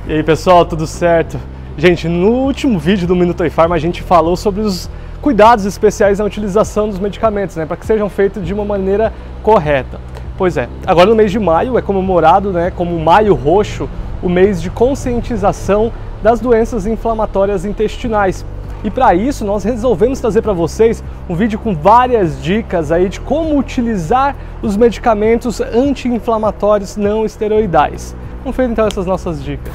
E aí pessoal, tudo certo? Gente, no último vídeo do Minuto iPharma a gente falou sobre os cuidados especiais na utilização dos medicamentos, né, para que sejam feitos de uma maneira correta. Pois é, agora no mês de maio é comemorado, né, como Maio Roxo, o mês de conscientização das doenças inflamatórias intestinais. E para isso nós resolvemos trazer para vocês um vídeo com várias dicas aí de como utilizar os medicamentos anti-inflamatórios não esteroidais. Vamos ver então essas nossas dicas.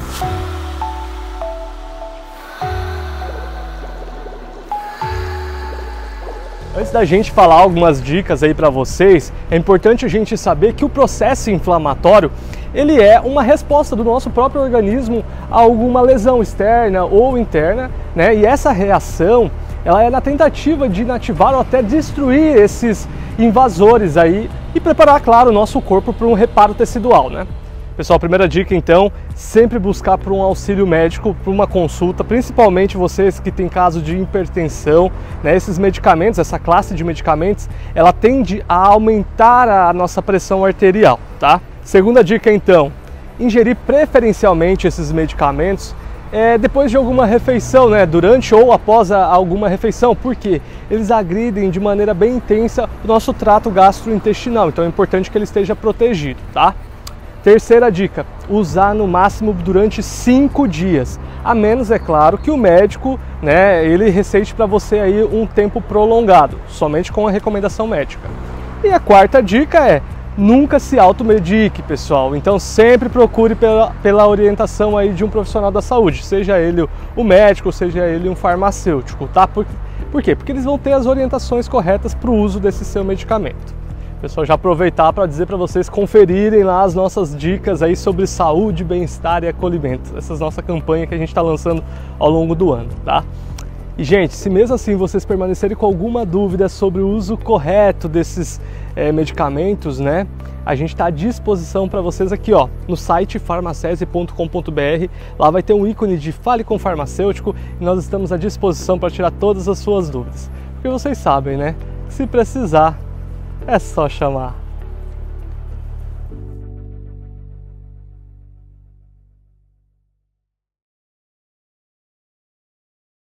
Antes da gente falar algumas dicas aí para vocês, é importante a gente saber que o processo inflamatório ele é uma resposta do nosso próprio organismo a alguma lesão externa ou interna, né? E essa reação ela é na tentativa de inativar ou até destruir esses invasores aí e preparar, claro, o nosso corpo para um reparo tecidual, né? Pessoal, primeira dica então, sempre buscar por um auxílio médico, por uma consulta, principalmente vocês que têm caso de hipertensão, né? Esses medicamentos, essa classe de medicamentos, ela tende a aumentar a nossa pressão arterial, tá? Segunda dica então, ingerir preferencialmente esses medicamentos depois de alguma refeição, né? Durante ou após alguma refeição, porque eles agridem de maneira bem intensa o nosso trato gastrointestinal, então é importante que ele esteja protegido, tá? Terceira dica, usar no máximo durante 5 dias, a menos, é claro, que o médico, né, ele receite para você aí um tempo prolongado, somente com a recomendação médica. E a quarta dica é, nunca se automedique, pessoal, então sempre procure pela orientação aí de um profissional da saúde, seja ele o médico, seja ele um farmacêutico, tá? Por quê? Porque eles vão ter as orientações corretas para o uso desse seu medicamento. Pessoal, já aproveitar para dizer para vocês conferirem lá as nossas dicas aí sobre saúde, bem-estar e acolhimento. Essa é a nossa campanha que a gente está lançando ao longo do ano, tá? E gente, se mesmo assim vocês permanecerem com alguma dúvida sobre o uso correto desses medicamentos, né? A gente está à disposição para vocês aqui, ó, no site farmacese.com.br. Lá vai ter um ícone de Fale com Farmacêutico e nós estamos à disposição para tirar todas as suas dúvidas. Porque vocês sabem, né? Se precisar, é só chamar.